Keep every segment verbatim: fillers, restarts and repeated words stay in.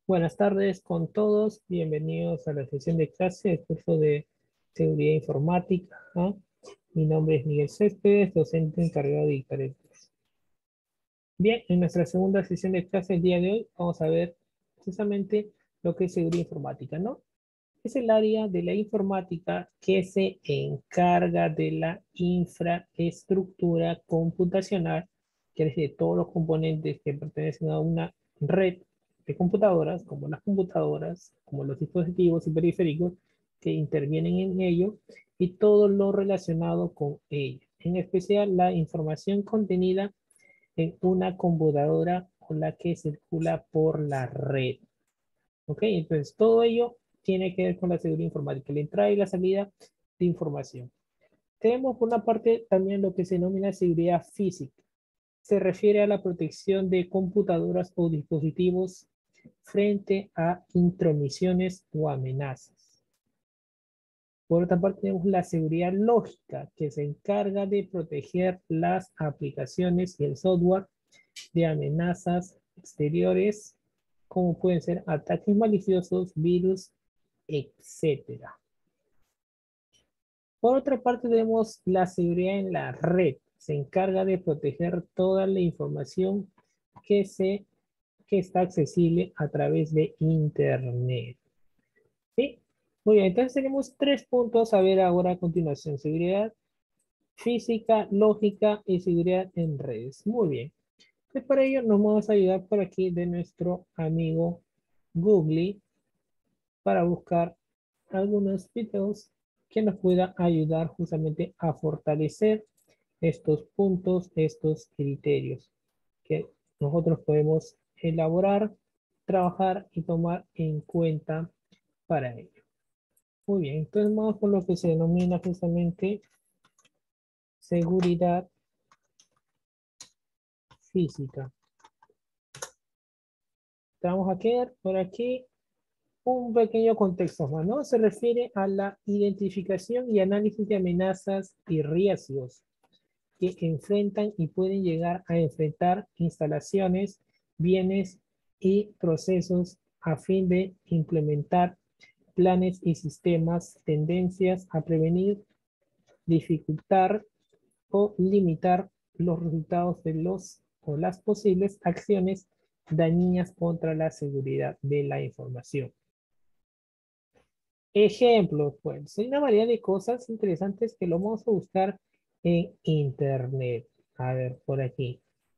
Buenas tardes con todos, bienvenidos a la sesión de clase del curso de Seguridad Informática. ¿Ah? Mi nombre es Miguel Céspedes, docente encargado de dictar el curso. Bien, en nuestra segunda sesión de clase el día de hoy vamos a ver precisamente lo que es seguridad informática, ¿no? Es el área de la informática que se encarga de la infraestructura computacional, que es de todos los componentes que pertenecen a una red de computadoras, como las computadoras, como los dispositivos y periféricos que intervienen en ello, y todo lo relacionado con ello. En especial, la información contenida en una computadora o la que circula por la red. ¿Ok? Entonces, todo ello tiene que ver con la seguridad informática, la entrada y la salida de información. Tenemos por una parte también lo que se denomina seguridad física. Se refiere a la protección de computadoras o dispositivos frente a intromisiones o amenazas. Por otra parte, tenemos la seguridad lógica, que se encarga de proteger las aplicaciones y el software de amenazas exteriores, como pueden ser ataques maliciosos, virus, etcétera. Por otra parte, tenemos la seguridad en la red. Se encarga de proteger toda la información que, se, que está accesible a través de Internet. ¿Sí? Muy bien, entonces tenemos tres puntos a ver ahora a continuación. Seguridad física, lógica y seguridad en redes. Muy bien. Pues para ello nos vamos a ayudar por aquí de nuestro amigo Google para buscar algunos videos que nos puedan ayudar justamente a fortalecer estos puntos, estos criterios que nosotros podemos elaborar, trabajar y tomar en cuenta para ello. Muy bien, entonces vamos con lo que se denomina justamente seguridad física. Vamos a quedar por aquí un pequeño contexto más, ¿no? Se refiere a la identificación y análisis de amenazas y riesgos que enfrentan y pueden llegar a enfrentar instalaciones, bienes y procesos a fin de implementar planes y sistemas, tendencias a prevenir, dificultar o limitar los resultados de los o las posibles acciones dañinas contra la seguridad de la información. Ejemplos, pues, hay una variedad de cosas interesantes que lo vamos a buscar en internet. A ver, por aquí.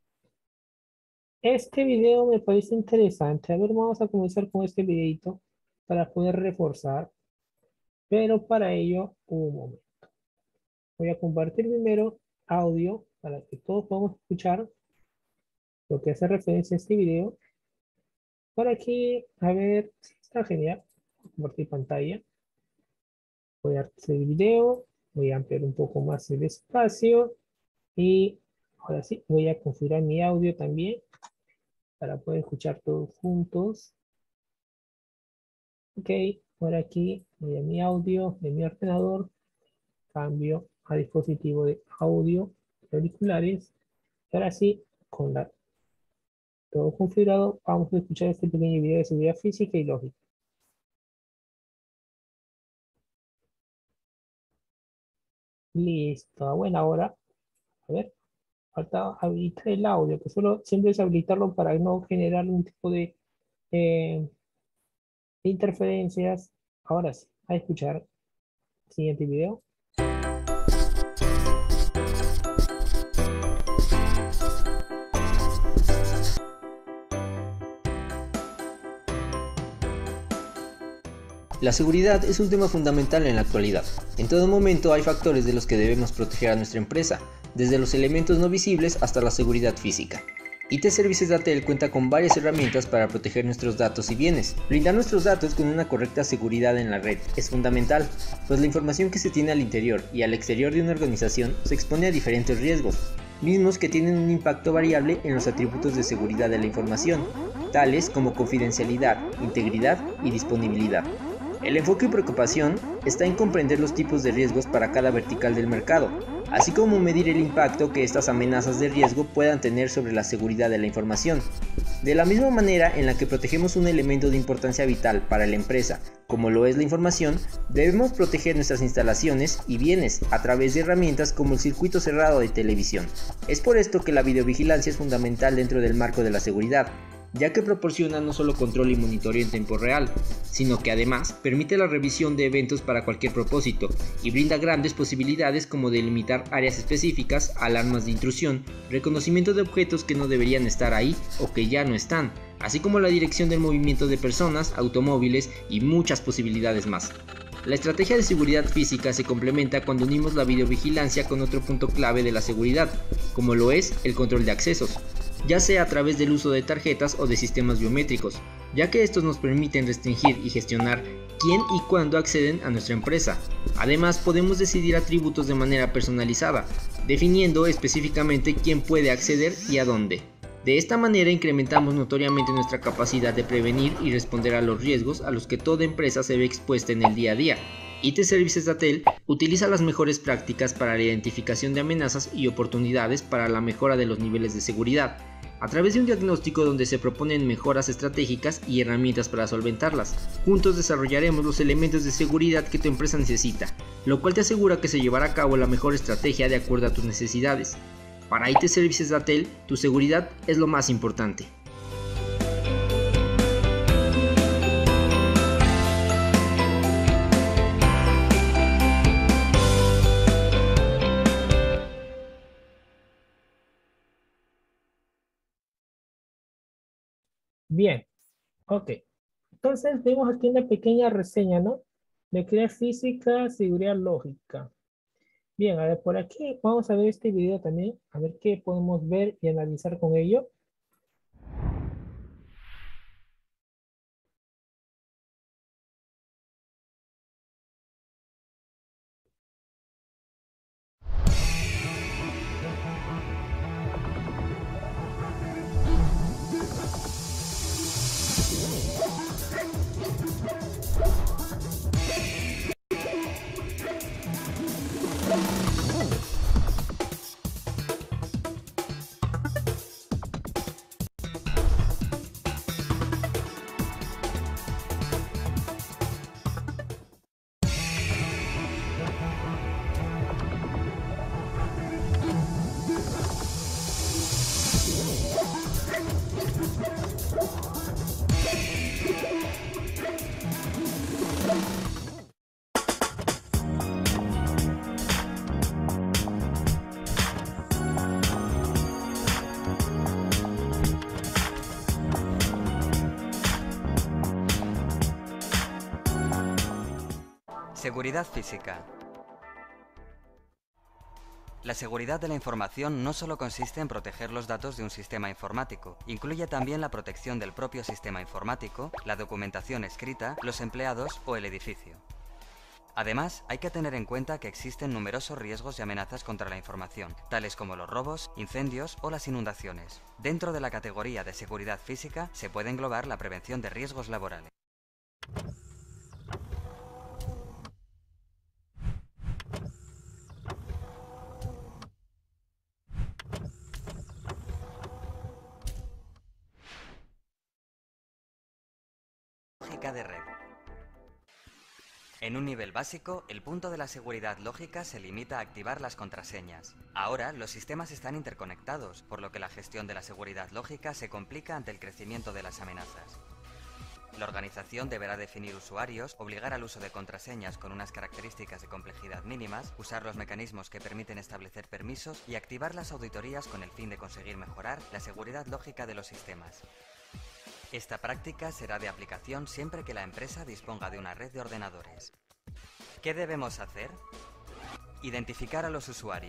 Este video me parece interesante. A ver, vamos a comenzar con este videito para poder reforzar. Pero para ello, un momento. Voy a compartir primero audio para que todos podamos escuchar lo que hace referencia a este video. Por aquí, a ver, está genial. Compartir pantalla. Voy a hacer el video. Voy a ampliar un poco más el espacio. Y ahora sí, voy a configurar mi audio también para poder escuchar todos juntos. Ok, por aquí voy a mi audio de mi ordenador. Cambio a dispositivo de audio de auriculares. Y ahora sí, con la, todo configurado, vamos a escuchar este pequeño video de seguridad física y lógica. Listo, a buena hora. A ver, falta habilitar el audio, que solo siempre es habilitarlo para no generar un tipo de eh, interferencias. Ahora sí, a escuchar el siguiente video. La seguridad es un tema fundamental en la actualidad. En todo momento hay factores de los que debemos proteger a nuestra empresa, desde los elementos no visibles hasta la seguridad física. I T Services Datel cuenta con varias herramientas para proteger nuestros datos y bienes. Brindar nuestros datos con una correcta seguridad en la red es fundamental, pues la información que se tiene al interior y al exterior de una organización se expone a diferentes riesgos, mismos que tienen un impacto variable en los atributos de seguridad de la información, tales como confidencialidad, integridad y disponibilidad. El enfoque y preocupación está en comprender los tipos de riesgos para cada vertical del mercado, así como medir el impacto que estas amenazas de riesgo puedan tener sobre la seguridad de la información. De la misma manera en la que protegemos un elemento de importancia vital para la empresa, como lo es la información, debemos proteger nuestras instalaciones y bienes a través de herramientas como el circuito cerrado de televisión. Es por esto que la videovigilancia es fundamental dentro del marco de la seguridad, ya que proporciona no solo control y monitoreo en tiempo real, sino que además permite la revisión de eventos para cualquier propósito y brinda grandes posibilidades como delimitar áreas específicas, alarmas de intrusión, reconocimiento de objetos que no deberían estar ahí o que ya no están, así como la dirección del movimiento de personas, automóviles y muchas posibilidades más. La estrategia de seguridad física se complementa cuando unimos la videovigilancia con otro punto clave de la seguridad, como lo es el control de accesos, ya sea a través del uso de tarjetas o de sistemas biométricos, ya que estos nos permiten restringir y gestionar quién y cuándo acceden a nuestra empresa. Además, podemos decidir atributos de manera personalizada, definiendo específicamente quién puede acceder y a dónde. De esta manera incrementamos notoriamente nuestra capacidad de prevenir y responder a los riesgos a los que toda empresa se ve expuesta en el día a día. I T Services Datel utiliza las mejores prácticas para la identificación de amenazas y oportunidades para la mejora de los niveles de seguridad, a través de un diagnóstico donde se proponen mejoras estratégicas y herramientas para solventarlas. Juntos desarrollaremos los elementos de seguridad que tu empresa necesita, lo cual te asegura que se llevará a cabo la mejor estrategia de acuerdo a tus necesidades. Para I T Services Datel, tu seguridad es lo más importante. Bien, ok. Entonces vemos aquí una pequeña reseña, ¿no? De seguridad física, seguridad lógica. Bien, a ver, por aquí vamos a ver este video también, a ver qué podemos ver y analizar con ello. Seguridad física. La seguridad de la información no solo consiste en proteger los datos de un sistema informático, incluye también la protección del propio sistema informático, la documentación escrita, los empleados o el edificio. Además, hay que tener en cuenta que existen numerosos riesgos y amenazas contra la información, tales como los robos, incendios o las inundaciones. Dentro de la categoría de seguridad física se puede englobar la prevención de riesgos laborales. Lógica de red. En un nivel básico, el punto de la seguridad lógica se limita a activar las contraseñas. Ahora, los sistemas están interconectados, por lo que la gestión de la seguridad lógica se complica ante el crecimiento de las amenazas. La organización deberá definir usuarios, obligar al uso de contraseñas con unas características de complejidad mínimas, usar los mecanismos que permiten establecer permisos y activar las auditorías con el fin de conseguir mejorar la seguridad lógica de los sistemas. Esta práctica será de aplicación siempre que la empresa disponga de una red de ordenadores. ¿Qué debemos hacer? Identificar a los usuarios.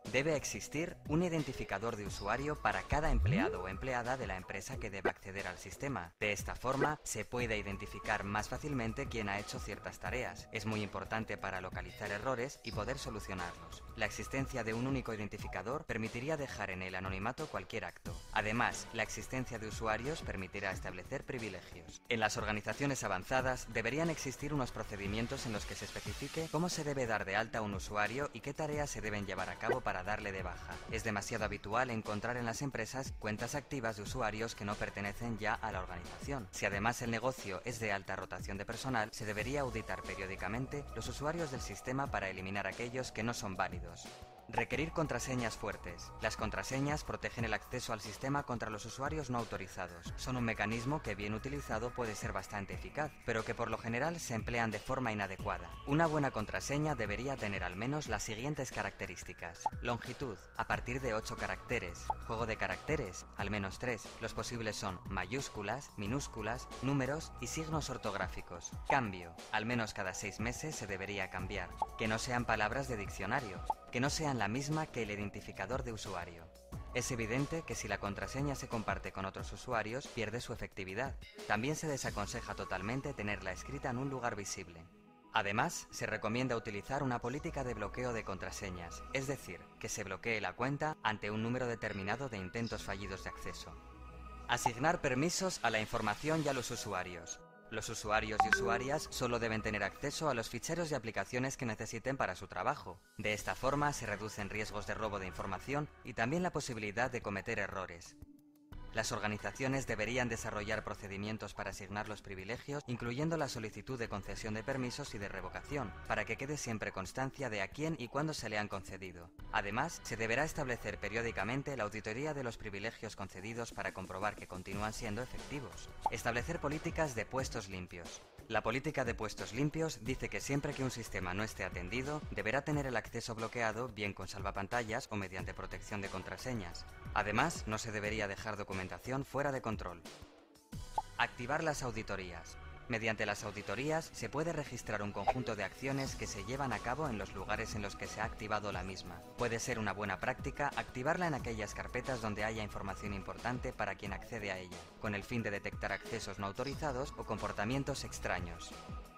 Debe existir un identificador de usuario para cada empleado o empleada de la empresa que deba acceder al sistema. De esta forma, se puede identificar más fácilmente quién ha hecho ciertas tareas. Es muy importante para localizar errores y poder solucionarlos. La existencia de un único identificador permitiría dejar en el anonimato cualquier acto. Además, la existencia de usuarios permitirá establecer privilegios. En las organizaciones avanzadas deberían existir unos procedimientos en los que se especifique cómo se debe dar de alta a un usuario y qué tareas se deben llevar a cabo para darle de baja. Es demasiado habitual encontrar en las empresas cuentas activas de usuarios que no pertenecen ya a la organización. Si además el negocio es de alta rotación de personal, se debería auditar periódicamente los usuarios del sistema para eliminar aquellos que no son válidos. Requerir contraseñas fuertes. Las contraseñas protegen el acceso al sistema contra los usuarios no autorizados. Son un mecanismo que bien utilizado puede ser bastante eficaz, pero que por lo general se emplean de forma inadecuada. Una buena contraseña debería tener al menos las siguientes características. Longitud, a partir de ocho caracteres. Juego de caracteres, al menos tres. Los posibles son mayúsculas, minúsculas, números y signos ortográficos. Cambio, al menos cada seis meses se debería cambiar. Que no sean palabras de diccionario. Que no sean la misma que el identificador de usuario. Es evidente que si la contraseña se comparte con otros usuarios, pierde su efectividad. También se desaconseja totalmente tenerla escrita en un lugar visible. Además, se recomienda utilizar una política de bloqueo de contraseñas, es decir, que se bloquee la cuenta ante un número determinado de intentos fallidos de acceso. Asignar permisos a la información y a los usuarios. Los usuarios y usuarias solo deben tener acceso a los ficheros y aplicaciones que necesiten para su trabajo. De esta forma se reducen riesgos de robo de información y también la posibilidad de cometer errores. Las organizaciones deberían desarrollar procedimientos para asignar los privilegios, incluyendo la solicitud de concesión de permisos y de revocación, para que quede siempre constancia de a quién y cuándo se le han concedido. Además, se deberá establecer periódicamente la auditoría de los privilegios concedidos para comprobar que continúan siendo efectivos. Establecer políticas de puestos limpios. La política de puestos limpios dice que siempre que un sistema no esté atendido, deberá tener el acceso bloqueado, bien con salvapantallas o mediante protección de contraseñas. Además, no se debería dejar documentación fuera de control. Activar las auditorías. Mediante las auditorías se puede registrar un conjunto de acciones que se llevan a cabo en los lugares en los que se ha activado la misma. Puede ser una buena práctica activarla en aquellas carpetas donde haya información importante para quien accede a ella, con el fin de detectar accesos no autorizados o comportamientos extraños.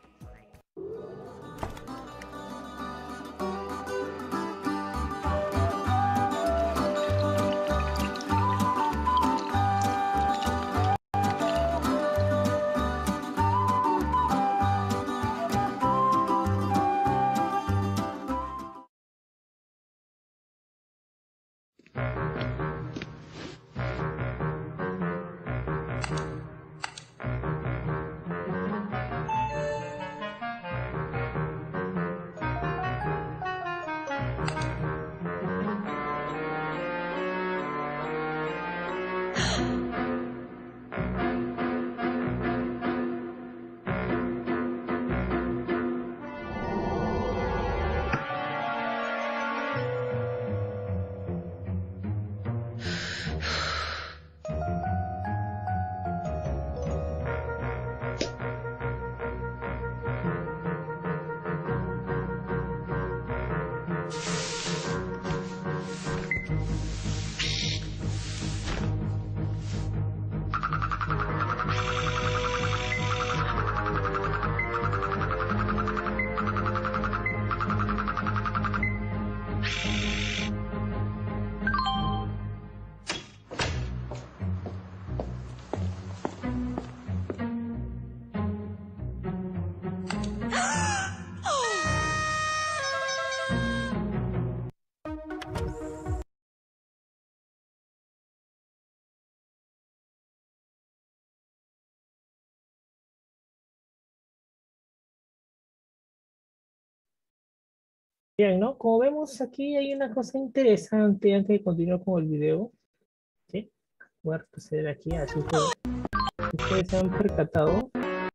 Bien, ¿no? Como vemos aquí hay una cosa interesante antes de continuar con el video. ¿Sí? Voy a retroceder aquí, así que ustedes se han percatado.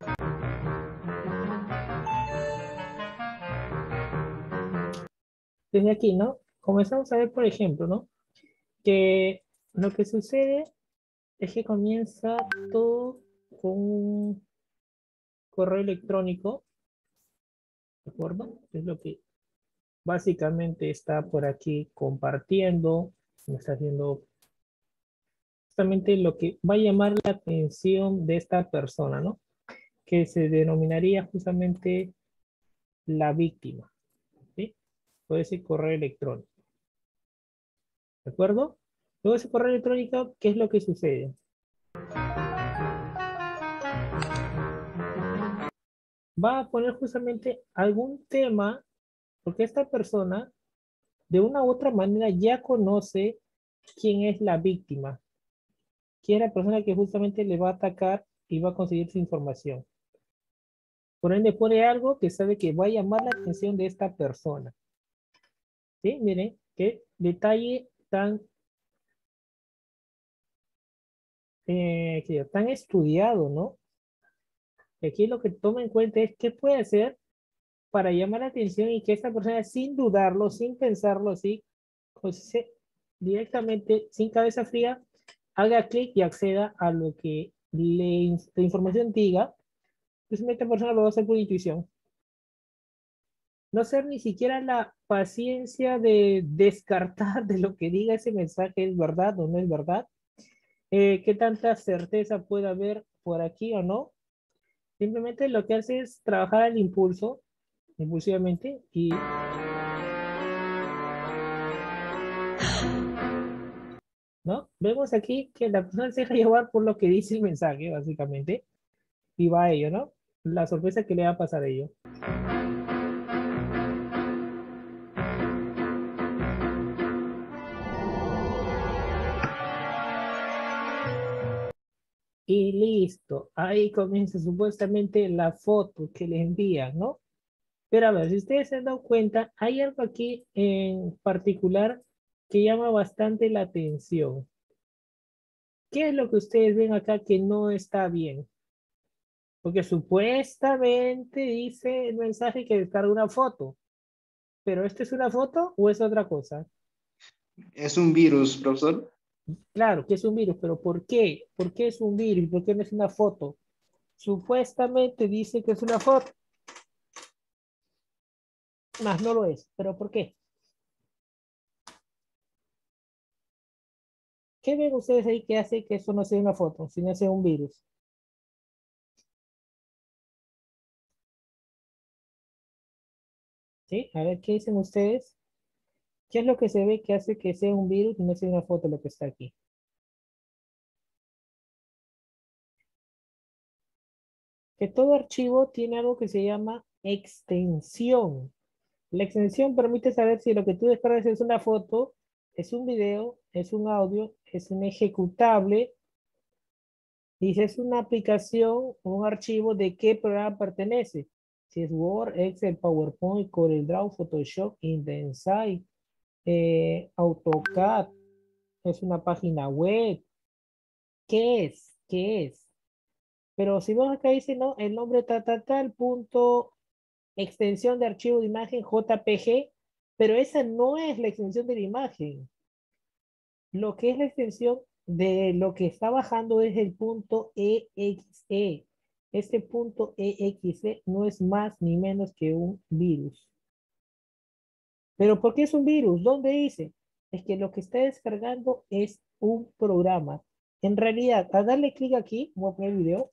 Desde aquí, ¿no? Comenzamos a ver, por ejemplo, ¿no? Que lo que sucede es que comienza todo con un correo electrónico, ¿de acuerdo? Es lo que básicamente está por aquí compartiendo, me está haciendo justamente lo que va a llamar la atención de esta persona, ¿no? Que se denominaría justamente la víctima, ¿sí? Por ese correo electrónico, ¿de acuerdo? Luego ese correo electrónico, ¿qué es lo que sucede? Va a poner justamente algún tema, porque esta persona de una u otra manera ya conoce quién es la víctima, quién es la persona que justamente le va a atacar y va a conseguir su información. Por ende pone algo que sabe que va a llamar la atención de esta persona. ¿Sí? Miren, qué detalle tan, eh, que tan estudiado, ¿no? Aquí lo que toma en cuenta es qué puede hacer para llamar la atención y que esta persona, sin dudarlo, sin pensarlo, así, pues, se- directamente, sin cabeza fría, haga clic y acceda a lo que le, la información diga. Pues esta persona lo va a hacer por intuición. No ser ni siquiera la paciencia de descartar de lo que diga ese mensaje es verdad o no es verdad. Eh, qué tanta certeza puede haber por aquí o no. Simplemente lo que hace es trabajar al impulso, impulsivamente, y ¿no? Vemos aquí que la persona se deja llevar por lo que dice el mensaje, básicamente, y va a ello, ¿no? La sorpresa que le va a pasar a ello. Y listo, ahí comienza supuestamente la foto que le envían, ¿no? Pero a ver, si ustedes se han dado cuenta, hay algo aquí en particular que llama bastante la atención. ¿Qué es lo que ustedes ven acá que no está bien? Porque supuestamente dice el mensaje que descarga una foto, pero ¿esto es una foto o es otra cosa? Es un virus, profesor. Claro que es un virus, pero ¿por qué? ¿Por qué es un virus? ¿Por qué no es una foto? Supuestamente dice que es una foto, más no lo es, pero ¿por qué? ¿Qué ven ustedes ahí que hace que eso no sea una foto, sino sea un virus? ¿Sí? A ver, ¿qué dicen ustedes? ¿Qué es lo que se ve que hace que sea un virus y no sea una foto lo que está aquí? Que todo archivo tiene algo que se llama extensión. La extensión permite saber si lo que tú descargas es una foto, es un video, es un audio, es un ejecutable, y si es una aplicación o un archivo, de qué programa pertenece. Si es Word, Excel, PowerPoint, CorelDRAW, Photoshop, InDesign, eh, AutoCAD, es una página web. ¿Qué es? ¿Qué es? Pero si vos acá dice, no, el nombre tal, tal, tal, punto, extensión de archivo de imagen J P G, pero esa no es la extensión de la imagen. Lo que es la extensión de lo que está bajando es el punto E X E. Este punto E X E no es más ni menos que un virus. ¿Pero por qué es un virus? ¿Dónde dice? Es que lo que está descargando es un programa. En realidad, al darle clic aquí, voy a poner el video.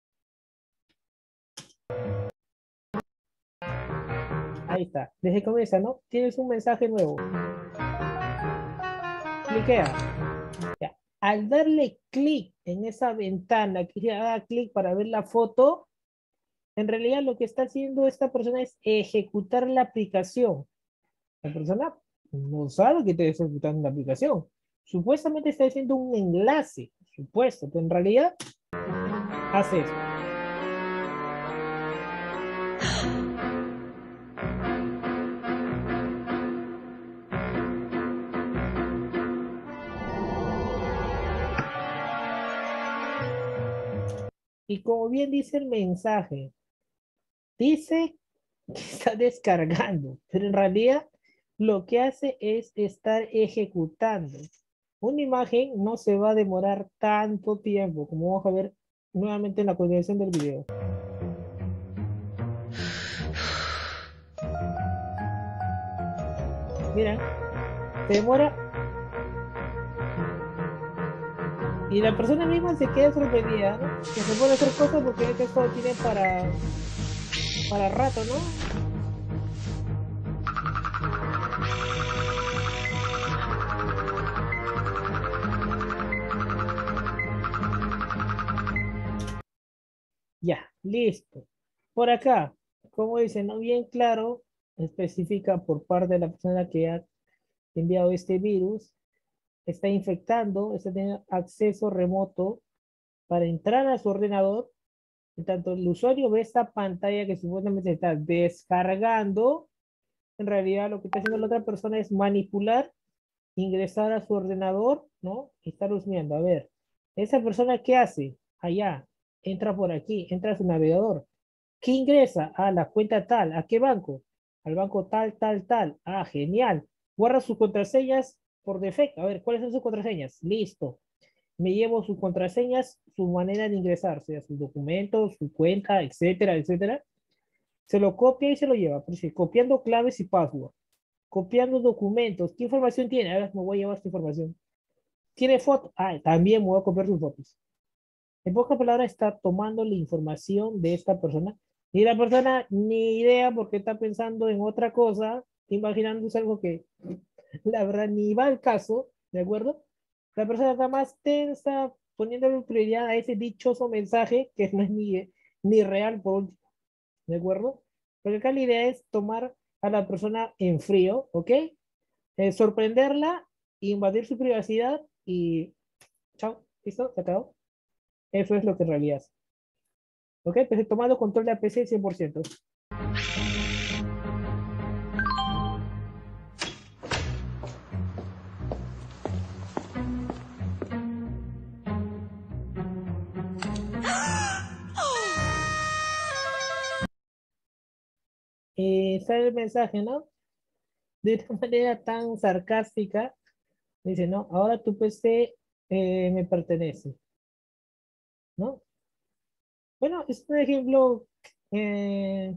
Ahí está. Desde que comienza, ¿no? Tienes un mensaje nuevo. Cliquea. Ya. Al darle clic en esa ventana, que ya da clic para ver la foto, en realidad lo que está haciendo esta persona es ejecutar la aplicación. La persona no sabe que está ejecutando una aplicación. Supuestamente está haciendo un enlace, supuesto, pero en realidad hace eso. Y como bien dice el mensaje, dice que está descargando, pero en realidad lo que hace es estar ejecutando. Una imagen no se va a demorar tanto tiempo, como vamos a ver nuevamente en la continuación del video. Mira, se demora y la persona misma se queda sorprendida, ¿no? Que se puede hacer cosas porque este juego tiene para, para rato, ¿no? Ya, listo. Por acá, como dice, no bien claro, especifica por parte de la persona que ha enviado este virus, está infectando, está teniendo acceso remoto para entrar a su ordenador. En tanto el usuario ve esta pantalla que supuestamente está descargando, en realidad lo que está haciendo la otra persona es manipular, ingresar a su ordenador, ¿no? Y estar husmeando. A ver, ¿esa persona qué hace? Allá, entra por aquí, entra a su navegador. ¿Qué ingresa? A la cuenta tal. ¿A qué banco? Al banco tal, tal, tal. Ah, genial. Guarda sus contraseñas por defecto. A ver, ¿cuáles son sus contraseñas? Listo. Me llevo sus contraseñas, su manera de ingresar, o sea, sus documentos, su cuenta, etcétera, etcétera. Se lo copia y se lo lleva. Por decir, copiando claves y password. Copiando documentos. ¿Qué información tiene? A ver, me voy a llevar esta información. ¿Tiene foto? Ah, también me voy a copiar sus fotos. En pocas palabras, está tomando la información de esta persona y la persona ni idea porque está pensando en otra cosa, imaginándose algo que la verdad ni va al caso, ¿de acuerdo? La persona está más tensa, poniéndole prioridad a ese dichoso mensaje que no es ni, ni real por último, ¿de acuerdo? Porque acá la idea es tomar a la persona en frío, ¿ok? Eh, sorprenderla, invadir su privacidad y chao, ¿listo? ¿Se acabó? Eso es lo que en realidad es. ¿Ok? Pues tomando control de la P C cien por ciento. Y sale el mensaje, ¿no? De una manera tan sarcástica. Dice, no, ahora tu P C eh, me pertenece, ¿no? Bueno, es un ejemplo, eh,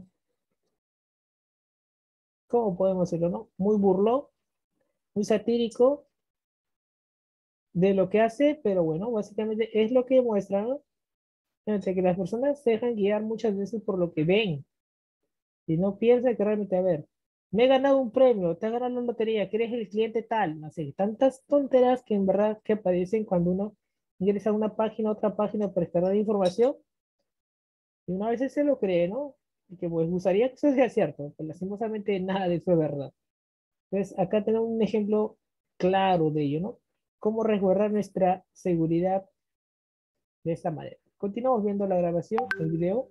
¿cómo podemos decirlo, no? Muy burlón, muy satírico de lo que hace, pero bueno, básicamente es lo que muestra, ¿no? Entre que las personas se dejan guiar muchas veces por lo que ven y no piensan que realmente, a ver, me he ganado un premio, te has ganado la lotería, que eres el cliente tal, no sé, tantas tonteras que en verdad que aparecen cuando uno ingresa a una página, a otra página para descargar información y una vez se lo cree, ¿no? Y que pues gustaría que eso sea cierto, pero lastimosamente nada de eso es verdad. Entonces, acá tenemos un ejemplo claro de ello, ¿no? Cómo resguardar nuestra seguridad de esta manera. Continuamos viendo la grabación, el video.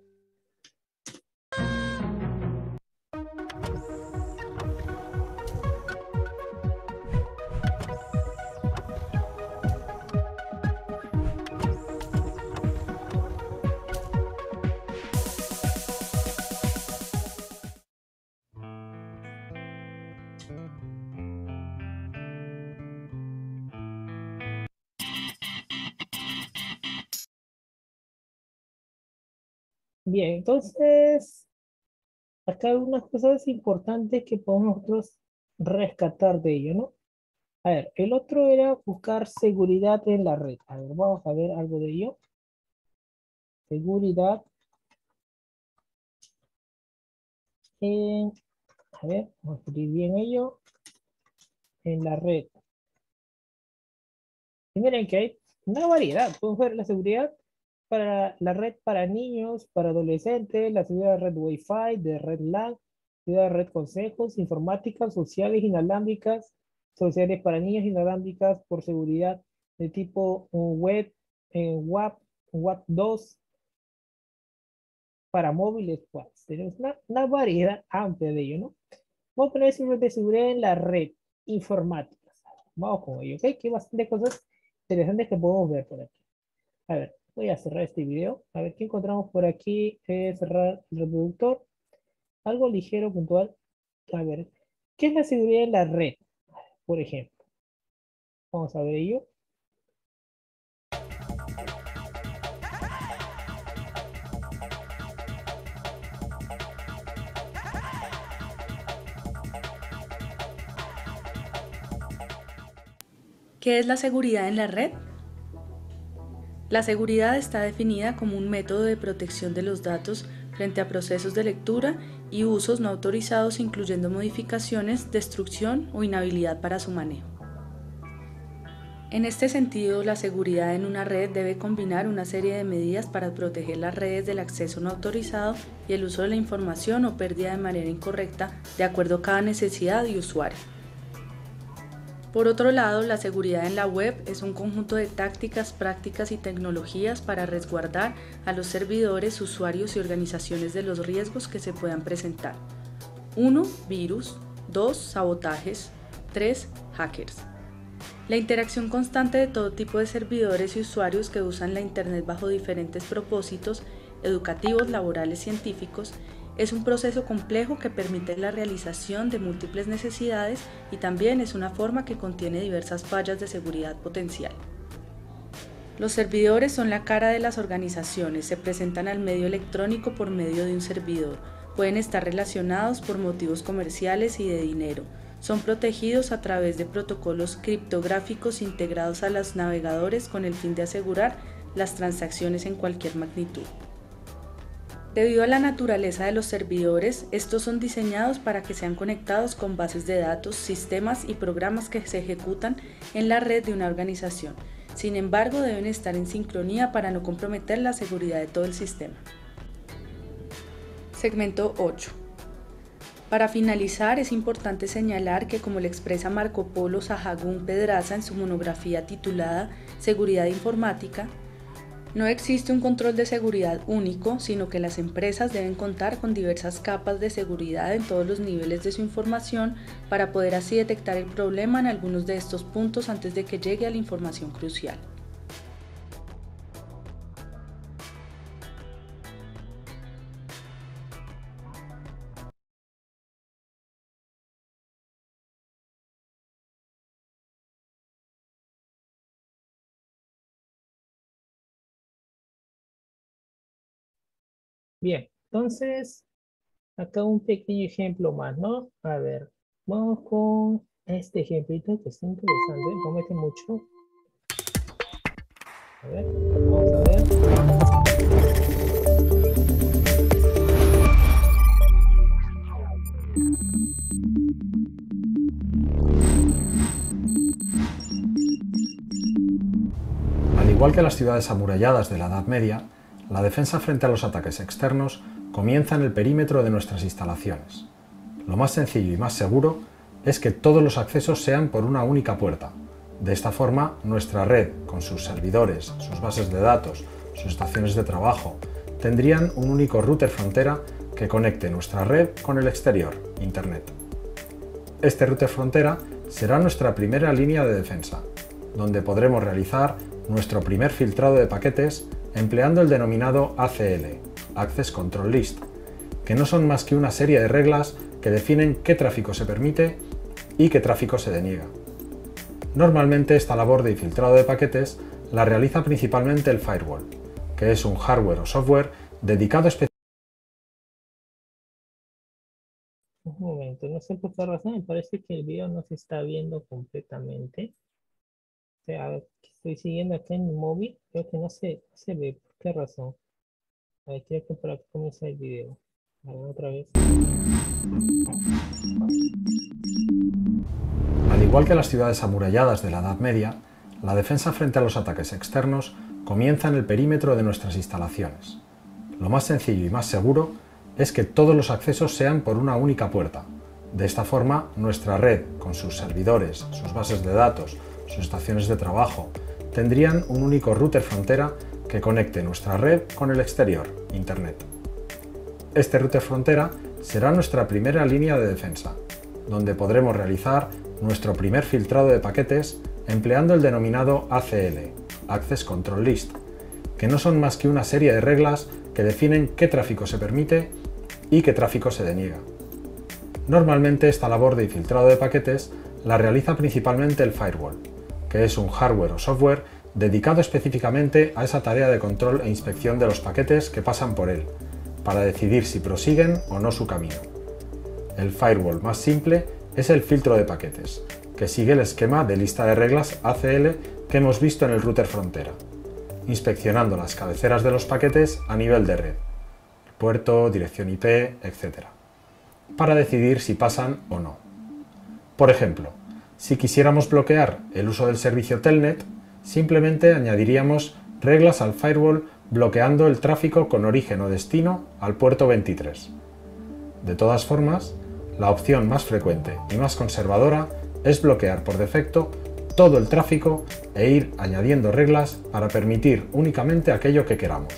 Bien, entonces, acá hay unas cosas importantes que podemos nosotros rescatar de ello, ¿no? A ver, el otro era buscar seguridad en la red. A ver, vamos a ver algo de ello. Seguridad en, a ver, vamos a escribir bien ello, en la red. Y miren que hay una variedad. Podemos ver la seguridad para la red para niños, para adolescentes, la seguridad de red Wi-Fi, de red LAN, seguridad de red consejos, informáticas, sociales, inalámbricas, sociales para niños, inalámbricas por seguridad de tipo uh, web, eh, W A P, W A P dos, para móviles, pues, tenemos una, una variedad amplia de ello, ¿no? Vamos a poner simplemente seguridad en la red informática. Vamos con ello, ¿ok? Que hay bastantes cosas interesantes que podemos ver por aquí. A ver, voy a cerrar este video. A ver, ¿qué encontramos por aquí? Eh, cerrar el reproductor. Algo ligero, puntual. A ver, ¿qué es la seguridad en la red? Por ejemplo. Vamos a ver ello. ¿Qué es la seguridad en la red? La seguridad está definida como un método de protección de los datos frente a procesos de lectura y usos no autorizados, incluyendo modificaciones, destrucción o inhabilidad para su manejo. En este sentido, la seguridad en una red debe combinar una serie de medidas para proteger las redes del acceso no autorizado y el uso de la información o pérdida de manera incorrecta, de acuerdo a cada necesidad y usuario. Por otro lado, la seguridad en la web es un conjunto de tácticas, prácticas y tecnologías para resguardar a los servidores, usuarios y organizaciones de los riesgos que se puedan presentar. uno. Virus. dos. Sabotajes. tres. Hackers. La interacción constante de todo tipo de servidores y usuarios que usan la Internet bajo diferentes propósitos, educativos, laborales, científicos, es un proceso complejo que permite la realización de múltiples necesidades y también es una forma que contiene diversas fallas de seguridad potencial. Los servidores son la cara de las organizaciones, se presentan al medio electrónico por medio de un servidor, pueden estar relacionados por motivos comerciales y de dinero, son protegidos a través de protocolos criptográficos integrados a los navegadores con el fin de asegurar las transacciones en cualquier magnitud. Debido a la naturaleza de los servidores, estos son diseñados para que sean conectados con bases de datos, sistemas y programas que se ejecutan en la red de una organización. Sin embargo, deben estar en sincronía para no comprometer la seguridad de todo el sistema. Segmento ocho. Para finalizar, es importante señalar que, como le expresa Marco Polo Sahagún Pedraza en su monografía titulada Seguridad informática, no existe un control de seguridad único, sino que las empresas deben contar con diversas capas de seguridad en todos los niveles de su información para poder así detectar el problema en algunos de estos puntos antes de que llegue a la información crucial. Bien, entonces, acá un pequeño ejemplo más, ¿no? A ver, vamos con este ejemplito que está interesante, no mete mucho. A ver, vamos a ver. Al igual que las ciudades amuralladas de la Edad Media, la defensa frente a los ataques externos comienza en el perímetro de nuestras instalaciones. Lo más sencillo y más seguro es que todos los accesos sean por una única puerta. De esta forma, nuestra red, con sus servidores, sus bases de datos, sus estaciones de trabajo, tendrían un único router frontera que conecte nuestra red con el exterior, Internet. Este router frontera será nuestra primera línea de defensa, donde podremos realizar nuestro primer filtrado de paquetes empleando el denominado A C L, Access Control List, que no son más que una serie de reglas que definen qué tráfico se permite y qué tráfico se deniega. Normalmente esta labor de filtrado de paquetes la realiza principalmente el firewall, que es un hardware o software dedicado específicamente. Un momento, no sé por qué razón, me parece que el video no se está viendo completamente. O sea, a ver, estoy siguiendo acá en mi móvil, creo que no se, no se ve, ¿por qué razón? A ver, creo que por aquí comienza el video. A ver, otra vez. Al igual que las ciudades amuralladas de la Edad Media, la defensa frente a los ataques externos comienza en el perímetro de nuestras instalaciones. Lo más sencillo y más seguro es que todos los accesos sean por una única puerta. De esta forma, nuestra red, con sus servidores, sus bases de datos, sus estaciones de trabajo, tendrían un único router frontera que conecte nuestra red con el exterior, Internet. Este router frontera será nuestra primera línea de defensa, donde podremos realizar nuestro primer filtrado de paquetes empleando el denominado A C L, Access Control List, que no son más que una serie de reglas que definen qué tráfico se permite y qué tráfico se deniega. Normalmente esta labor de filtrado de paquetes la realiza principalmente el firewall, que es un hardware o software dedicado específicamente a esa tarea de control e inspección de los paquetes que pasan por él, para decidir si prosiguen o no su camino. El firewall más simple es el filtro de paquetes, que sigue el esquema de lista de reglas A C L que hemos visto en el router frontera, inspeccionando las cabeceras de los paquetes a nivel de red, puerto, dirección I P, etcétera, para decidir si pasan o no. Por ejemplo, si quisiéramos bloquear el uso del servicio Telnet, simplemente añadiríamos reglas al firewall bloqueando el tráfico con origen o destino al puerto veintitrés. De todas formas, la opción más frecuente y más conservadora es bloquear por defecto todo el tráfico e ir añadiendo reglas para permitir únicamente aquello que queramos.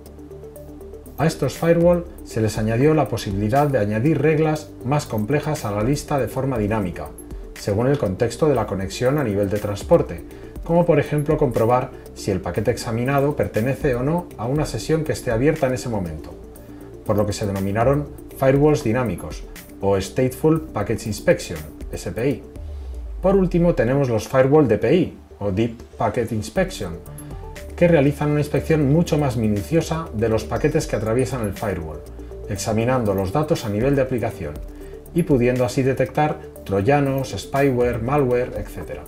A estos firewall se les añadió la posibilidad de añadir reglas más complejas a la lista de forma dinámica, según el contexto de la conexión a nivel de transporte, como por ejemplo comprobar si el paquete examinado pertenece o no a una sesión que esté abierta en ese momento, por lo que se denominaron firewalls dinámicos o Stateful Package Inspection, S P I. Por último tenemos los firewall D P I o Deep Packet Inspection, que realizan una inspección mucho más minuciosa de los paquetes que atraviesan el firewall, examinando los datos a nivel de aplicación y pudiendo así detectar troyanos, spyware, malware, etcétera.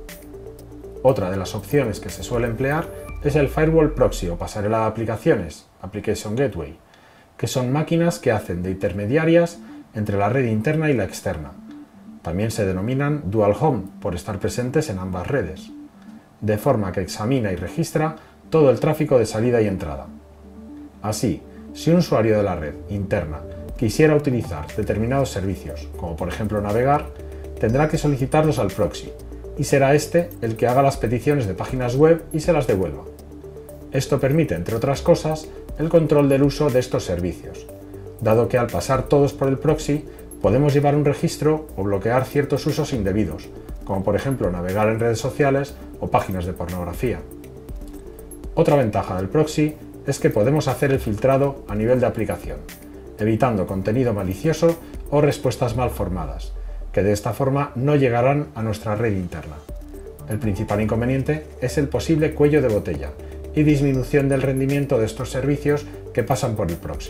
Otra de las opciones que se suele emplear es el firewall proxy o pasarela de aplicaciones, Application Gateway, que son máquinas que hacen de intermediarias entre la red interna y la externa. También se denominan dual home por estar presentes en ambas redes, de forma que examina y registra todo el tráfico de salida y entrada. Así, si un usuario de la red interna quisiera utilizar determinados servicios, como por ejemplo navegar, tendrá que solicitarlos al proxy, y será este el que haga las peticiones de páginas web y se las devuelva. Esto permite, entre otras cosas, el control del uso de estos servicios, dado que al pasar todos por el proxy podemos llevar un registro o bloquear ciertos usos indebidos, como por ejemplo navegar en redes sociales o páginas de pornografía. Otra ventaja del proxy es que podemos hacer el filtrado a nivel de aplicación, evitando contenido malicioso o respuestas mal formadas, que de esta forma no llegarán a nuestra red interna. El principal inconveniente es el posible cuello de botella y disminución del rendimiento de estos servicios que pasan por el proxy.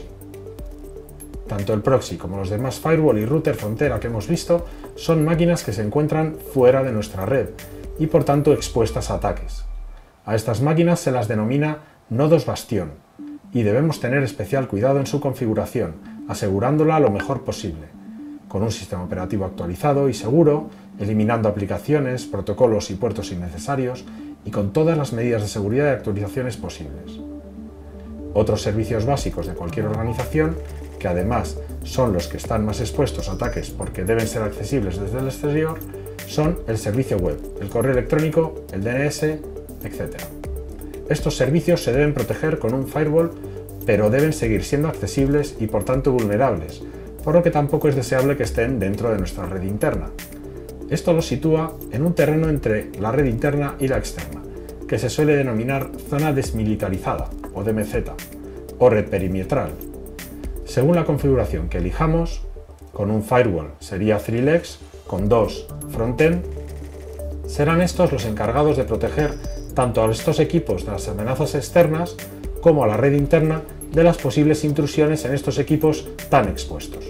Tanto el proxy como los demás firewall y router frontera que hemos visto son máquinas que se encuentran fuera de nuestra red y por tanto expuestas a ataques. A estas máquinas se las denomina nodos bastión y debemos tener especial cuidado en su configuración, asegurándola lo mejor posible, con un sistema operativo actualizado y seguro, eliminando aplicaciones, protocolos y puertos innecesarios y con todas las medidas de seguridad y actualizaciones posibles. Otros servicios básicos de cualquier organización, que además son los que están más expuestos a ataques porque deben ser accesibles desde el exterior, son el servicio web, el correo electrónico, el D N S, etcétera. Estos servicios se deben proteger con un firewall, pero deben seguir siendo accesibles y por tanto vulnerables, por lo que tampoco es deseable que estén dentro de nuestra red interna. Esto los sitúa en un terreno entre la red interna y la externa, que se suele denominar zona desmilitarizada, o D M Z, o red perimetral. Según la configuración que elijamos, con un firewall sería three legs, con dos frontend, serán estos los encargados de proteger tanto a estos equipos de las amenazas externas como a la red interna de las posibles intrusiones en estos equipos tan expuestos.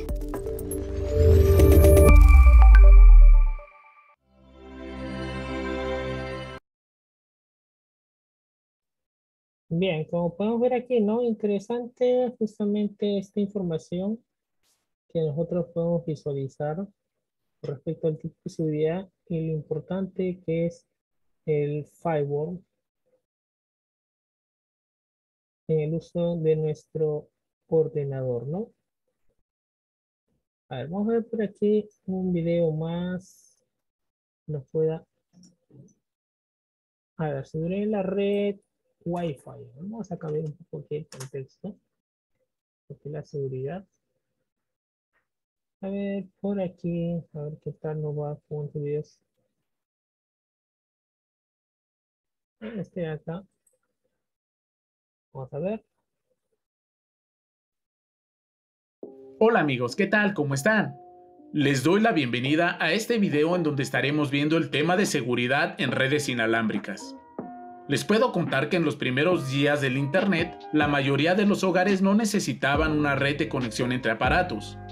Bien, como podemos ver aquí, ¿no? Interesante justamente esta información que nosotros podemos visualizar respecto al tipo de seguridad y lo importante que es el firewall en el uso de nuestro ordenador, ¿no? A ver, vamos a ver por aquí un video más nos pueda... A ver, sobre la red Wi-Fi. Vamos a cambiar un poco aquí el contexto. Porque la seguridad. A ver, por aquí, a ver qué tal nos va con este video. Este de acá. Vamos a ver. Hola amigos, ¿qué tal? ¿Cómo están? Les doy la bienvenida a este video en donde estaremos viendo el tema de seguridad en redes inalámbricas. Les puedo contar que en los primeros días del internet, la mayoría de los hogares no necesitaban una red de conexión entre aparatos.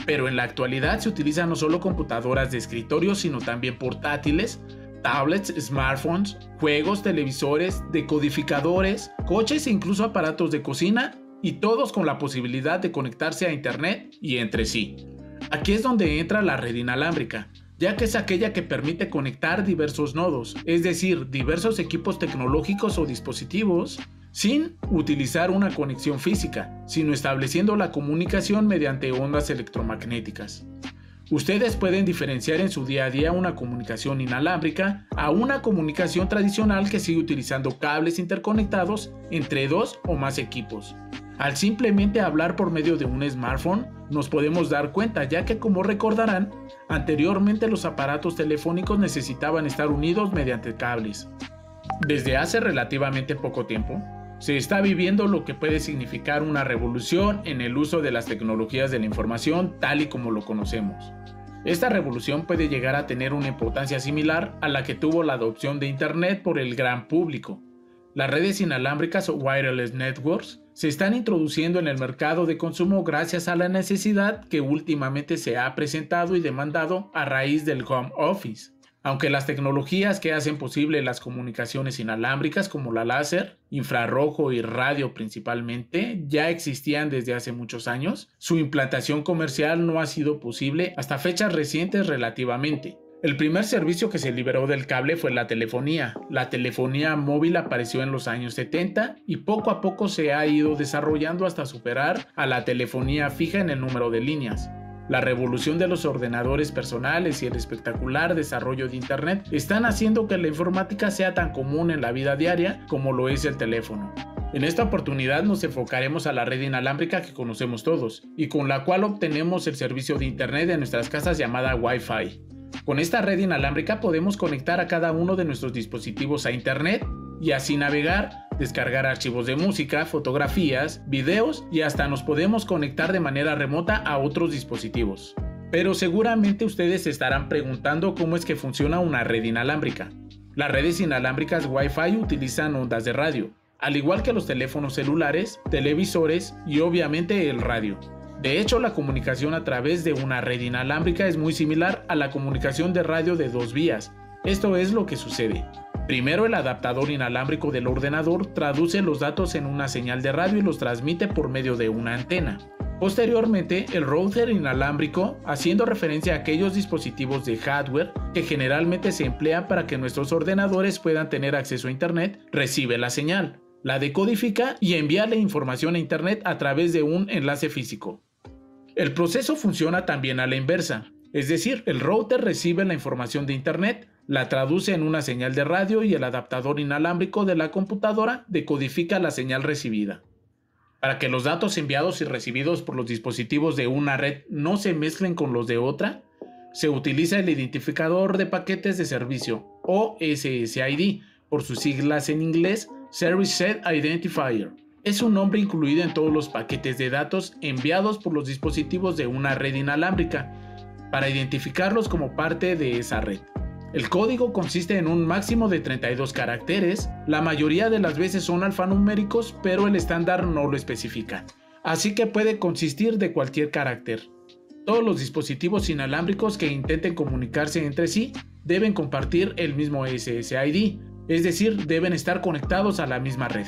pero en la actualidad se utilizan no solo computadoras de escritorio, sino también portátiles, tablets, smartphones, juegos, televisores, decodificadores, coches e incluso aparatos de cocina, y todos con la posibilidad de conectarse a internet y entre sí. Aquí es donde entra la red inalámbrica, ya que es aquella que permite conectar diversos nodos, es decir, diversos equipos tecnológicos o dispositivos, sin utilizar una conexión física, sino estableciendo la comunicación mediante ondas electromagnéticas. Ustedes pueden diferenciar en su día a día una comunicación inalámbrica a una comunicación tradicional que sigue utilizando cables interconectados entre dos o más equipos. Al simplemente hablar por medio de un smartphone, nos podemos dar cuenta, ya que, como recordarán, anteriormente los aparatos telefónicos necesitaban estar unidos mediante cables. Desde hace relativamente poco tiempo, se está viviendo lo que puede significar una revolución en el uso de las tecnologías de la información tal y como lo conocemos. Esta revolución puede llegar a tener una importancia similar a la que tuvo la adopción de Internet por el gran público. Las redes inalámbricas o wireless networks se están introduciendo en el mercado de consumo gracias a la necesidad que últimamente se ha presentado y demandado a raíz del home office. Aunque las tecnologías que hacen posible las comunicaciones inalámbricas como la láser, infrarrojo y radio principalmente ya existían desde hace muchos años, su implantación comercial no ha sido posible hasta fechas recientes relativamente. El primer servicio que se liberó del cable fue la telefonía. La telefonía móvil apareció en los años setenta y poco a poco se ha ido desarrollando hasta superar a la telefonía fija en el número de líneas. La revolución de los ordenadores personales y el espectacular desarrollo de Internet están haciendo que la informática sea tan común en la vida diaria como lo es el teléfono. En esta oportunidad nos enfocaremos a la red inalámbrica que conocemos todos y con la cual obtenemos el servicio de Internet en nuestras casas llamada Wi-Fi. Con esta red inalámbrica podemos conectar a cada uno de nuestros dispositivos a Internet y así navegar, descargar archivos de música, fotografías, videos y hasta nos podemos conectar de manera remota a otros dispositivos. Pero seguramente ustedes se estarán preguntando cómo es que funciona una red inalámbrica. Las redes inalámbricas Wi-Fi utilizan ondas de radio, al igual que los teléfonos celulares, televisores y obviamente el radio. De hecho, la comunicación a través de una red inalámbrica es muy similar a la comunicación de radio de dos vías. Esto es lo que sucede. Primero, el adaptador inalámbrico del ordenador traduce los datos en una señal de radio y los transmite por medio de una antena. Posteriormente, el router inalámbrico, haciendo referencia a aquellos dispositivos de hardware que generalmente se emplean para que nuestros ordenadores puedan tener acceso a Internet, recibe la señal, la decodifica y envía la información a Internet a través de un enlace físico. El proceso funciona también a la inversa, es decir, el router recibe la información de Internet, la traduce en una señal de radio y el adaptador inalámbrico de la computadora decodifica la señal recibida. Para que los datos enviados y recibidos por los dispositivos de una red no se mezclen con los de otra, se utiliza el identificador de paquetes de servicio, o S S I D, por sus siglas en inglés, Service Set Identifier. Es un nombre incluido en todos los paquetes de datos enviados por los dispositivos de una red inalámbrica, para identificarlos como parte de esa red. El código consiste en un máximo de treinta y dos caracteres, la mayoría de las veces son alfanuméricos, pero el estándar no lo especifica, así que puede consistir de cualquier carácter. Todos los dispositivos inalámbricos que intenten comunicarse entre sí deben compartir el mismo S S I D, es decir, deben estar conectados a la misma red.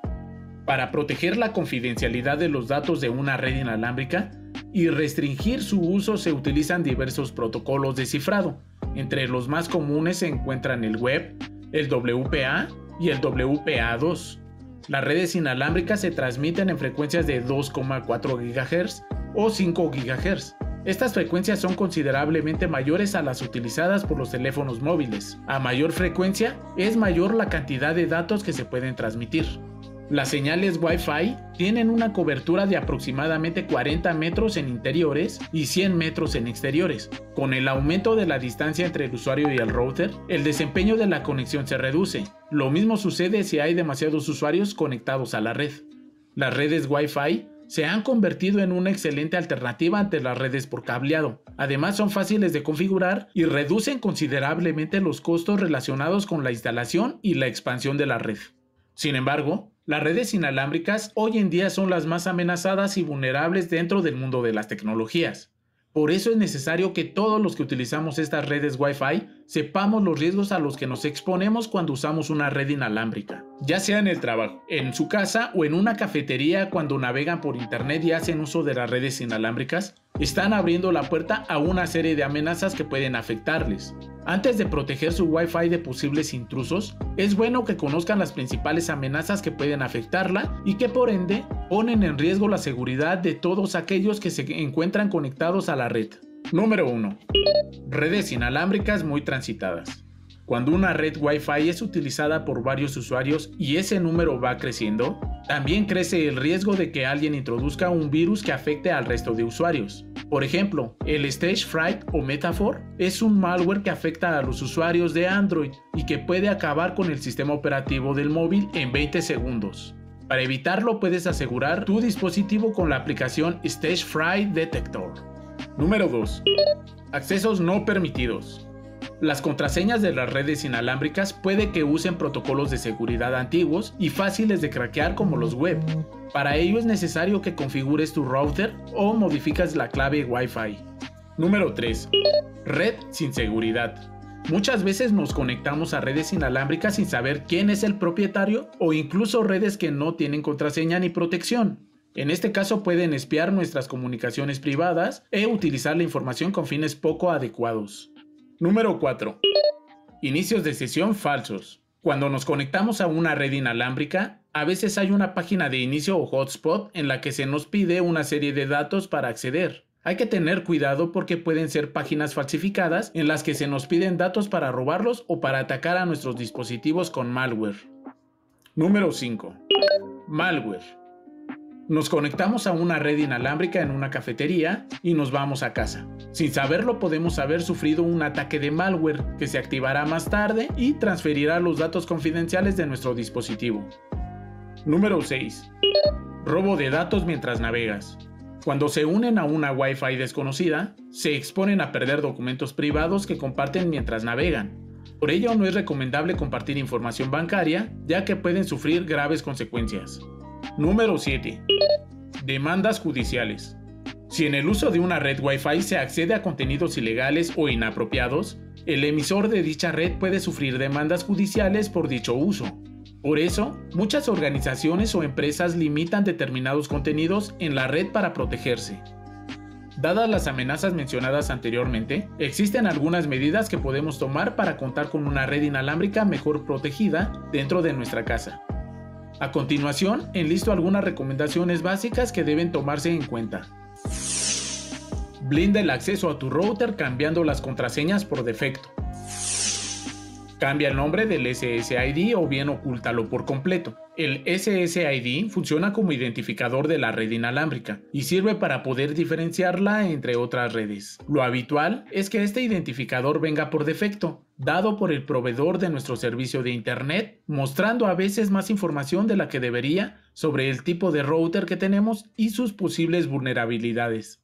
Para proteger la confidencialidad de los datos de una red inalámbrica y restringir su uso se utilizan diversos protocolos de cifrado. Entre los más comunes se encuentran el web, el W P A y el W P A dos. Las redes inalámbricas se transmiten en frecuencias de dos coma cuatro gigahercios o cinco gigahercios. Estas frecuencias son considerablemente mayores a las utilizadas por los teléfonos móviles. A mayor frecuencia, es mayor la cantidad de datos que se pueden transmitir. Las señales Wi-Fi tienen una cobertura de aproximadamente cuarenta metros en interiores y cien metros en exteriores. Con el aumento de la distancia entre el usuario y el router, el desempeño de la conexión se reduce. Lo mismo sucede si hay demasiados usuarios conectados a la red. Las redes Wi-Fi se han convertido en una excelente alternativa ante las redes por cableado. Además, son fáciles de configurar y reducen considerablemente los costos relacionados con la instalación y la expansión de la red. Sin embargo, las redes inalámbricas hoy en día son las más amenazadas y vulnerables dentro del mundo de las tecnologías. Por eso es necesario que todos los que utilizamos estas redes Wi-Fi sepamos los riesgos a los que nos exponemos cuando usamos una red inalámbrica, ya sea en el trabajo, en su casa o en una cafetería. Cuando navegan por internet y hacen uso de las redes inalámbricas, están abriendo la puerta a una serie de amenazas que pueden afectarles. Antes de proteger su Wi-Fi de posibles intrusos, es bueno que conozcan las principales amenazas que pueden afectarla y que por ende ponen en riesgo la seguridad de todos aquellos que se encuentran conectados a la red. Número uno. Redes inalámbricas muy transitadas. Cuando una red Wi-Fi es utilizada por varios usuarios y ese número va creciendo, también crece el riesgo de que alguien introduzca un virus que afecte al resto de usuarios. Por ejemplo, el Stagefright o Metaphor es un malware que afecta a los usuarios de Android y que puede acabar con el sistema operativo del móvil en veinte segundos. Para evitarlo, puedes asegurar tu dispositivo con la aplicación Stagefright Detector. Número dos. Accesos no permitidos. Las contraseñas de las redes inalámbricas puede que usen protocolos de seguridad antiguos y fáciles de craquear como los web. Para ello es necesario que configures tu router o modifiques la clave Wi-Fi. Número tres. Red sin seguridad. Muchas veces nos conectamos a redes inalámbricas sin saber quién es el propietario o incluso redes que no tienen contraseña ni protección. En este caso pueden espiar nuestras comunicaciones privadas e utilizar la información con fines poco adecuados. Número cuatro. Inicios de sesión falsos. Cuando nos conectamos a una red inalámbrica, a veces hay una página de inicio o hotspot en la que se nos pide una serie de datos para acceder. Hay que tener cuidado porque pueden ser páginas falsificadas en las que se nos piden datos para robarlos o para atacar a nuestros dispositivos con malware. Número cinco. Malware. Nos conectamos a una red inalámbrica en una cafetería y nos vamos a casa. Sin saberlo, podemos haber sufrido un ataque de malware que se activará más tarde y transferirá los datos confidenciales de nuestro dispositivo. Número seis. Robo de datos mientras navegas. Cuando se unen a una Wi-Fi desconocida, se exponen a perder documentos privados que comparten mientras navegan. Por ello, no es recomendable compartir información bancaria, ya que pueden sufrir graves consecuencias. Número siete. Demandas judiciales. Si en el uso de una red Wi-Fi se accede a contenidos ilegales o inapropiados, el emisor de dicha red puede sufrir demandas judiciales por dicho uso. Por eso, muchas organizaciones o empresas limitan determinados contenidos en la red para protegerse. Dadas las amenazas mencionadas anteriormente, existen algunas medidas que podemos tomar para contar con una red inalámbrica mejor protegida dentro de nuestra casa. A continuación, enlisto algunas recomendaciones básicas que deben tomarse en cuenta. Blinda el acceso a tu router cambiando las contraseñas por defecto. Cambia el nombre del S S I D o bien ocúltalo por completo. El S S I D funciona como identificador de la red inalámbrica y sirve para poder diferenciarla entre otras redes. Lo habitual es que este identificador venga por defecto, dado por el proveedor de nuestro servicio de internet, mostrando a veces más información de la que debería sobre el tipo de router que tenemos y sus posibles vulnerabilidades.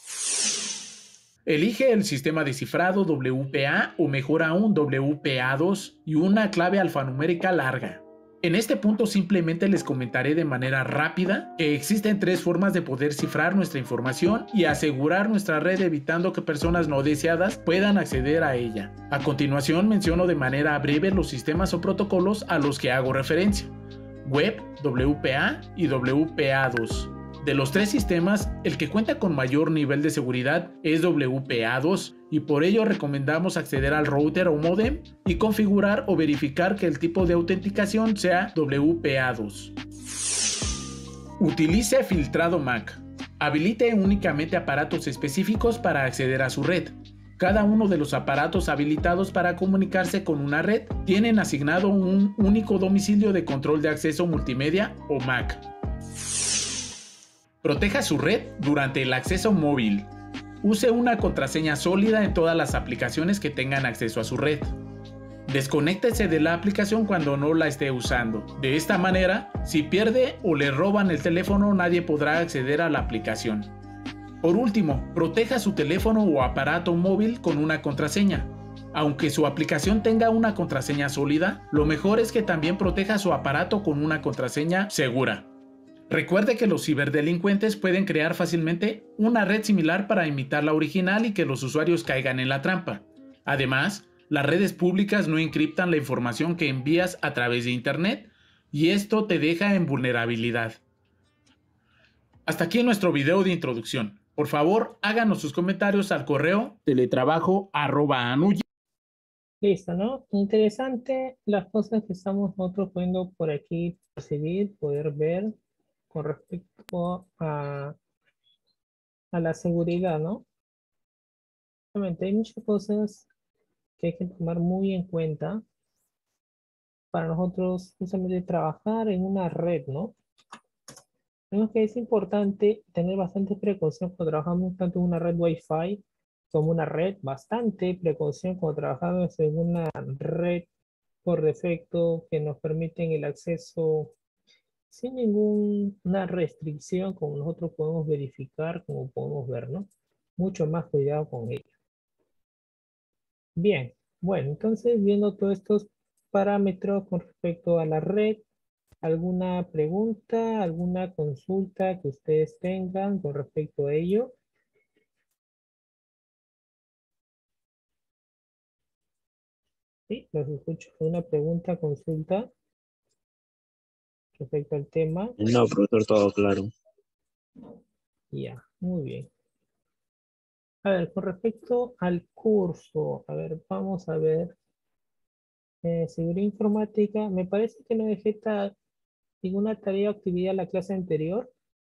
Elige el sistema de cifrado W P A o mejor aún W P A dos y una clave alfanumérica larga. En este punto simplemente les comentaré de manera rápida que existen tres formas de poder cifrar nuestra información y asegurar nuestra red evitando que personas no deseadas puedan acceder a ella. A continuación menciono de manera breve los sistemas o protocolos a los que hago referencia: Web, W P A y W P A dos. De los tres sistemas, el que cuenta con mayor nivel de seguridad es W P A dos y por ello recomendamos acceder al router o módem y configurar o verificar que el tipo de autenticación sea W P A dos. Utilice filtrado M A C. Habilite únicamente aparatos específicos para acceder a su red. Cada uno de los aparatos habilitados para comunicarse con una red tienen asignado un único domicilio de control de acceso multimedia o M A C. Proteja su red durante el acceso móvil. Use una contraseña sólida en todas las aplicaciones que tengan acceso a su red. Desconéctese de la aplicación cuando no la esté usando. De esta manera, si pierde o le roban el teléfono, nadie podrá acceder a la aplicación. Por último, proteja su teléfono o aparato móvil con una contraseña. Aunque su aplicación tenga una contraseña sólida, lo mejor es que también proteja su aparato con una contraseña segura. Recuerde que los ciberdelincuentes pueden crear fácilmente una red similar para imitar la original y que los usuarios caigan en la trampa. Además, las redes públicas no encriptan la información que envías a través de Internet y esto te deja en vulnerabilidad. Hasta aquí nuestro video de introducción. Por favor, háganos sus comentarios al correo teletrabajo arroba anuyi. Listo, ¿no? Interesante las cosas que estamos nosotros poniendo por aquí, percibir, poder ver con respecto a, a la seguridad, ¿no? Realmente hay muchas cosas que hay que tomar muy en cuenta para nosotros justamente trabajar en una red, ¿no? Vemos que es importante tener bastante precaución cuando trabajamos tanto en una red Wi-Fi como una red, bastante precaución cuando trabajamos en una red por defecto que nos permiten el acceso sin ninguna restricción, como nosotros podemos verificar, como podemos ver, ¿no? Mucho más cuidado con ello. Bien, bueno, entonces viendo todos estos parámetros con respecto a la red, ¿alguna pregunta, alguna consulta que ustedes tengan con respecto a ello? Sí, los escucho. ¿Una pregunta, consulta respecto al tema? No, profesor, todo claro. Ya, muy bien. A ver, con respecto al curso, a ver, vamos a ver. Eh, seguridad informática, me parece que no dejé ta- ninguna tarea o actividad en la clase anterior.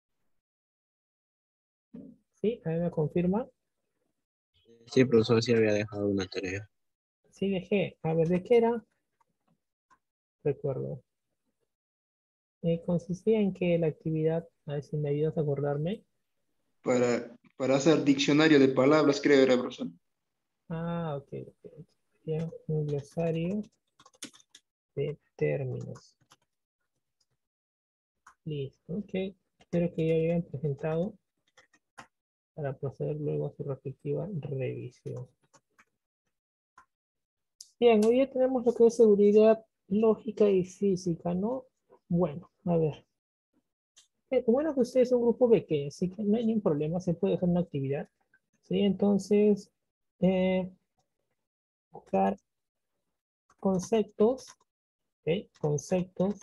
Sí, a ver, me confirma. Sí, profesor, sí había dejado una tarea. Sí, dejé. A ver, ¿de qué era? Recuerdo. Eh, consistía en que la actividad, a ver si me ayudas a acordarme. Para, para hacer diccionario de palabras, creo era, profesor. Ah, ok, ok. Ya, un glosario de términos. Listo, ok. Espero que ya hayan presentado para proceder luego a su respectiva revisión. Bien, hoy ya tenemos lo que es seguridad lógica y física, ¿no? Bueno, a ver. Eh, bueno, que ustedes son un grupo pequeño, así que no hay ningún problema, se puede hacer una actividad. Sí, entonces, eh, buscar conceptos, ¿ok? Conceptos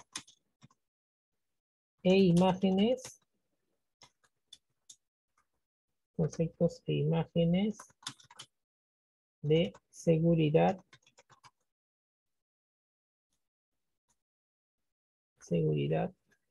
e imágenes, conceptos e imágenes de seguridad, seguridad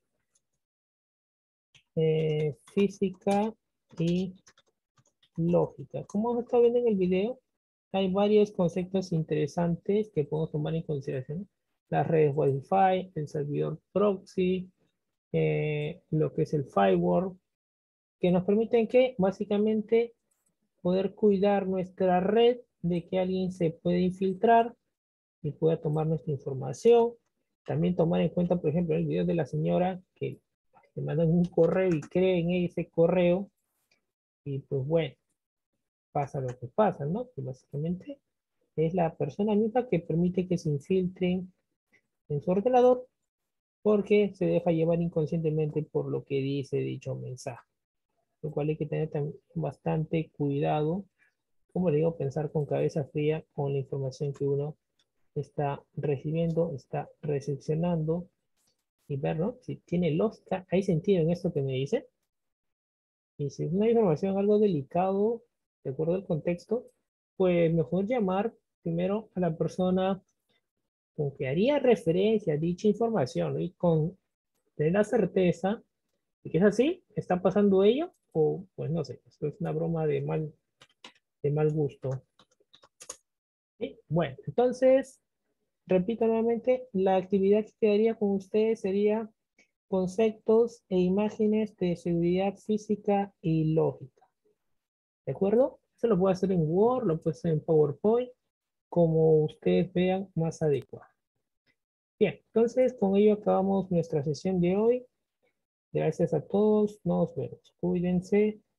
eh, física y lógica. Como está viendo en el video, hay varios conceptos interesantes que podemos tomar en consideración. Las redes Wi-Fi, el servidor proxy, eh, lo que es el firewall, que nos permiten que básicamente poder cuidar nuestra red de que alguien se puede infiltrar y pueda tomar nuestra información. También tomar en cuenta, por ejemplo, el video de la señora que le mandan un correo y creen en ese correo y pues bueno, pasa lo que pasa, ¿no? Que básicamente es la persona misma que permite que se infiltren en su ordenador porque se deja llevar inconscientemente por lo que dice dicho mensaje. Lo cual hay que tener también bastante cuidado, como le digo, pensar con cabeza fría con la información que uno está recibiendo, está recepcionando y ver, ¿no? Si tiene lógica, hay sentido en esto que me dice. Y si es una información algo delicado, de acuerdo al contexto, pues mejor llamar primero a la persona con que haría referencia a dicha información, ¿no? Y con tener la certeza de que es así, está pasando ello, o pues no sé, esto es una broma de mal, de mal gusto. ¿Sí? Bueno, entonces, repito nuevamente, la actividad que quedaría con ustedes sería conceptos e imágenes de seguridad física y lógica. ¿De acuerdo? Eso lo puede hacer en Word, lo puede hacer en PowerPoint, como ustedes vean más adecuado. Bien, entonces con ello acabamos nuestra sesión de hoy. Gracias a todos, nos vemos. Cuídense.